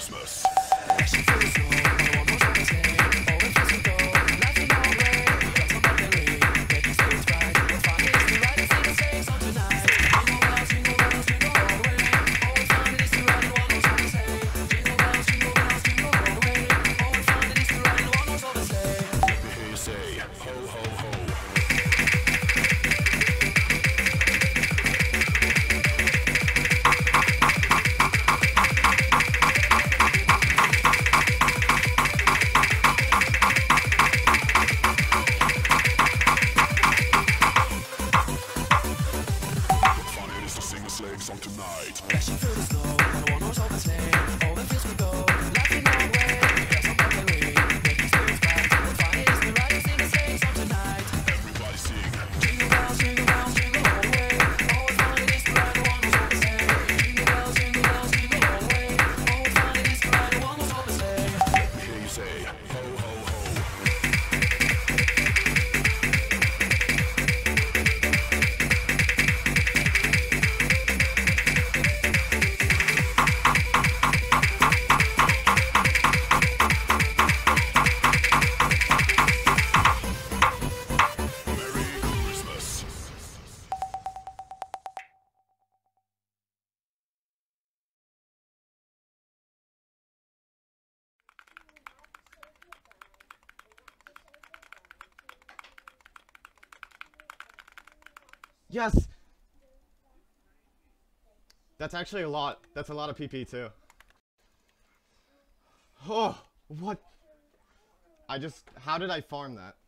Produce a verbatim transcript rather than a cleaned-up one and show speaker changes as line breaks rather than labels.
Christmas. Song tonight. Dashing through the snow, I don't want no open sleigh. All the fields we go, laughing all the way. There's some pottery, making spirits bright. The fun is the ride, sing a sleigh song tonight. Everybody sing. Jingle bells, jingle bells, jingle all the way. Always fun it is to ride the one who's open sleigh. Jingle bells, jingle bells, jingle all the way. Always fun it is to ride the one who's open sleigh. Let me hear you say, ho, ho, ho.
Yes! That's actually a lot. That's a lot of P P too. Oh, what? I just, how did I farm that?